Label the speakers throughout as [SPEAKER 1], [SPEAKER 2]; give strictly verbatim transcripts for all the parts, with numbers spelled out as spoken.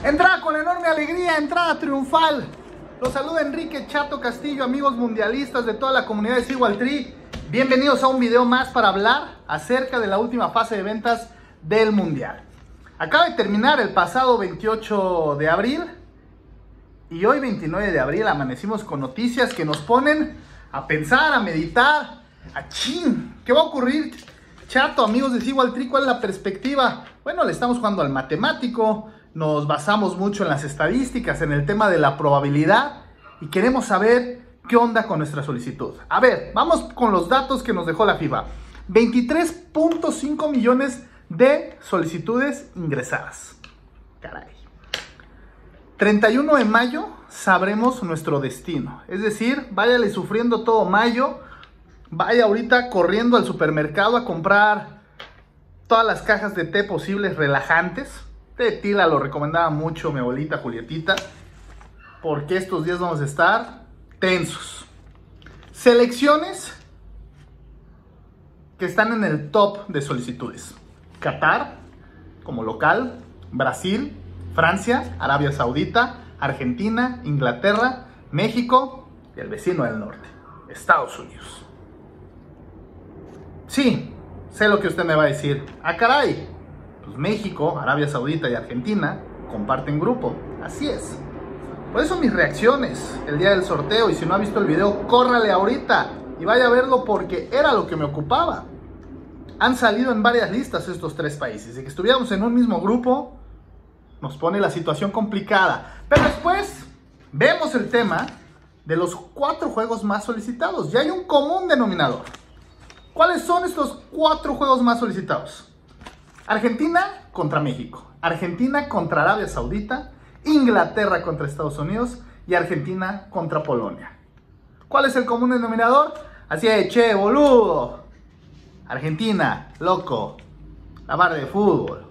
[SPEAKER 1] Entrada con enorme alegría, entrada triunfal. Los saluda Enrique Chato Castillo, amigos mundialistas de toda la comunidad de Sigualtry. Bienvenidos a un video más para hablar acerca de la última fase de ventas del Mundial. Acaba de terminar el pasado veintiocho de abril y hoy veintinueve de abril amanecimos con noticias que nos ponen a pensar, a meditar, a chin. ¿Qué va a ocurrir, Chato, amigos de Sigualtry? ¿Cuál es la perspectiva? Bueno, le estamos jugando al matemático. Nos basamos mucho en las estadísticas, en el tema de la probabilidad y queremos saber qué onda con nuestra solicitud. A ver, vamos con los datos que nos dejó la FIFA. veintitrés punto cinco millones de solicitudes ingresadas. Caray. treinta y uno de mayo sabremos nuestro destino. Es decir, váyale sufriendo todo mayo. Vaya ahorita corriendo al supermercado a comprar todas las cajas de té posibles relajantes. De Tila lo recomendaba mucho mi abuelita Julietita, porque estos días vamos a estar tensos. Selecciones que están en el top de solicitudes: Qatar como local, Brasil, Francia, Arabia Saudita, Argentina, Inglaterra, México y el vecino del norte, Estados Unidos. Sí, sé lo que usted me va a decir. ¡Ah, caray! Pues México, Arabia Saudita y Argentina comparten grupo. Así es. Por eso mis reacciones el día del sorteo. Y si no ha visto el video, córrale ahorita y vaya a verlo, porque era lo que me ocupaba. Han salido en varias listas estos tres países. De que estuviéramos en un mismo grupo nos pone la situación complicada. Pero después vemos el tema de los cuatro juegos más solicitados. Ya hay un común denominador. ¿Cuáles son estos cuatro juegos más solicitados? Argentina contra México, Argentina contra Arabia Saudita, Inglaterra contra Estados Unidos y Argentina contra Polonia. ¿Cuál es el común denominador? Así es, che, boludo. Argentina, loco, la barra de fútbol.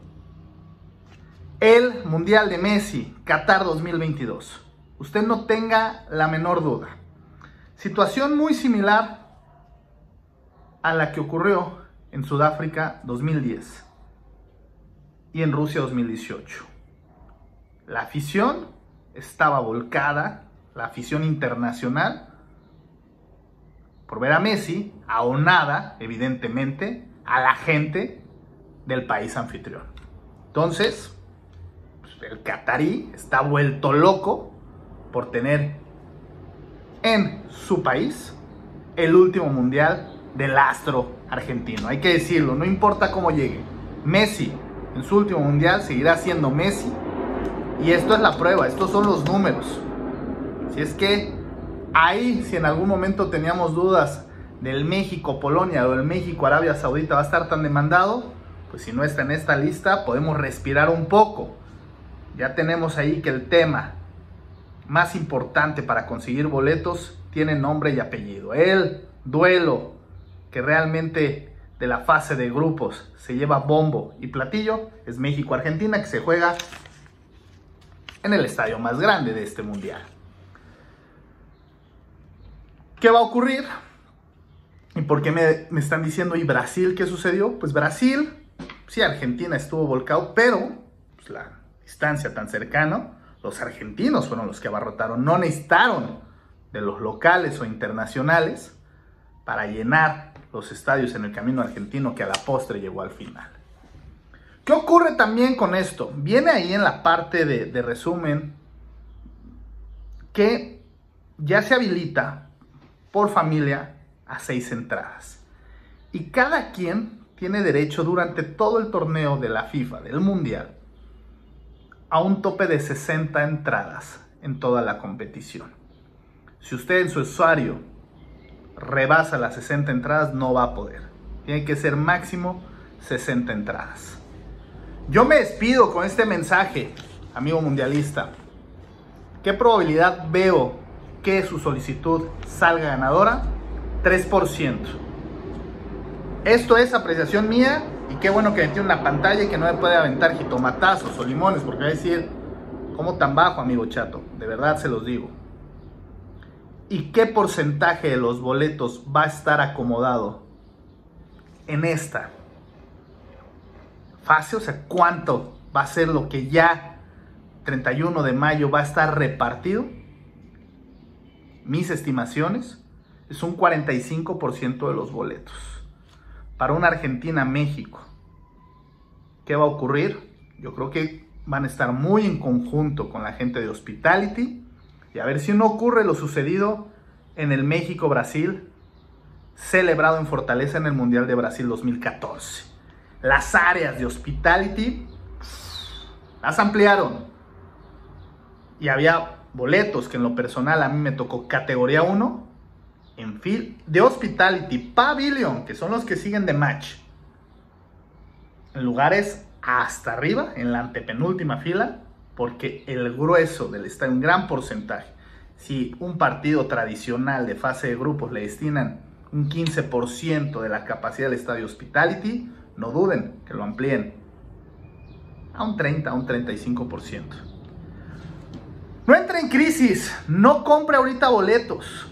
[SPEAKER 1] El Mundial de Messi, Qatar dos mil veintidós. Usted no tenga la menor duda. Situación muy similar a la que ocurrió en Sudáfrica dos mil diez. Y en Rusia dos mil dieciocho. La afición estaba volcada, la afición internacional, por ver a Messi, aunada, evidentemente, a la gente del país anfitrión. Entonces, pues, el catarí está vuelto loco por tener en su país el último mundial del astro argentino. Hay que decirlo, no importa cómo llegue. Messi en su último mundial seguirá siendo Messi. Y esto es la prueba, estos son los números. Si es que ahí, si en algún momento teníamos dudas del México-Polonia o del México-Arabia Saudita va a estar tan demandado, pues si no está en esta lista podemos respirar un poco. Ya tenemos ahí que el tema más importante para conseguir boletos tiene nombre y apellido. El duelo que realmente de la fase de grupos se lleva bombo y platillo es México-Argentina, que se juega en el estadio más grande de este mundial. ¿Qué va a ocurrir? ¿Y por qué me, me están diciendo, ¿y Brasil qué sucedió? Pues Brasil, sí, Argentina estuvo volcado, pero pues, la distancia tan cercana, los argentinos fueron los que abarrotaron, no necesitaron de los locales o internacionales para llenar los estadios en el camino argentino, que a la postre llegó al final. ¿Qué ocurre también con esto? Viene ahí en la parte de, de resumen que ya se habilita por familia a seis entradas. Y cada quien tiene derecho durante todo el torneo de la FIFA, del Mundial, a un tope de sesenta entradas en toda la competición. Si usted en su usuario rebasa las sesenta entradas, no va a poder. Tiene que ser máximo sesenta entradas. Yo me despido con este mensaje, amigo mundialista. ¿Qué probabilidad veo que su solicitud salga ganadora? tres por ciento. Esto es apreciación mía, y qué bueno que me tiene una pantalla y que no me puede aventar jitomatazos o limones, porque va a decir, ¿cómo tan bajo, amigo Chato? De verdad se los digo. ¿Y qué porcentaje de los boletos va a estar acomodado en esta fase? O sea, ¿cuánto va a ser lo que ya treinta y uno de mayo va a estar repartido, mis estimaciones, es un cuarenta y cinco por ciento de los boletos. Para una Argentina-México, ¿qué va a ocurrir? Yo creo que van a estar muy en conjunto con la gente de Hospitality y a ver si no ocurre lo sucedido en el México-Brasil, celebrado en Fortaleza en el Mundial de Brasil dos mil catorce. Las áreas de Hospitality las ampliaron y había boletos que en lo personal a mí me tocó categoría uno en fil de Hospitality Pavilion, que son los que siguen de match, en lugares hasta arriba, en la antepenúltima fila, porque el grueso del estadio, un gran porcentaje, si un partido tradicional de fase de grupos le destinan un quince por ciento de la capacidad del estadio Hospitality, no duden que lo amplíen a un treinta, a un treinta y cinco por ciento. No entre en crisis, no compre ahorita boletos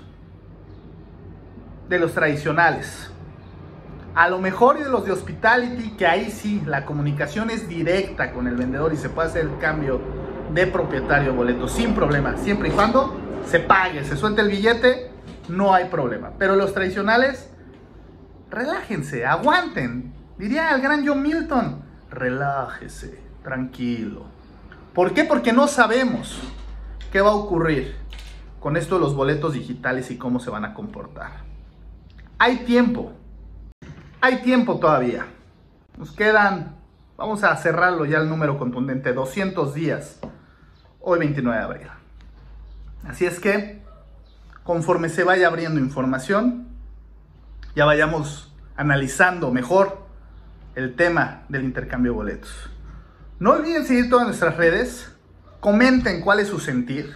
[SPEAKER 1] de los tradicionales. A lo mejor y de los de Hospitality, que ahí sí la comunicación es directa con el vendedor y se puede hacer el cambio de propietario de boletos sin problema, siempre y cuando se pague, se suelte el billete, no hay problema. Pero los tradicionales, relájense, aguanten. Diría el gran John Milton, relájese, tranquilo. ¿Por qué? Porque no sabemos qué va a ocurrir con esto de los boletos digitales y cómo se van a comportar. Hay tiempo, hay tiempo todavía. Nos quedan, vamos a cerrarlo ya el número contundente, doscientos días, hoy veintinueve de abril. Así es que, conforme se vaya abriendo información, ya vayamos analizando mejor el tema del intercambio de boletos. No olviden seguir todas nuestras redes, comenten cuál es su sentir,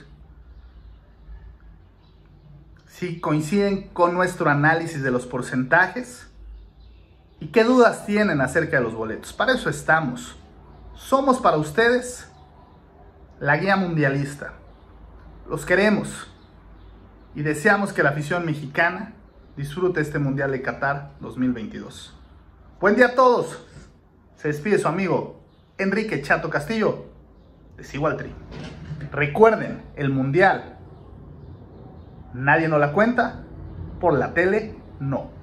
[SPEAKER 1] si coinciden con nuestro análisis de los porcentajes y qué dudas tienen acerca de los boletos. Para eso estamos. Somos para ustedes la guía mundialista. Los queremos y deseamos que la afición mexicana disfrute este Mundial de Qatar dos mil veintidós. Buen día a todos. Se despide su amigo Enrique Chato Castillo de Sigualtri. Recuerden, el Mundial nadie nos la cuenta, por la tele no.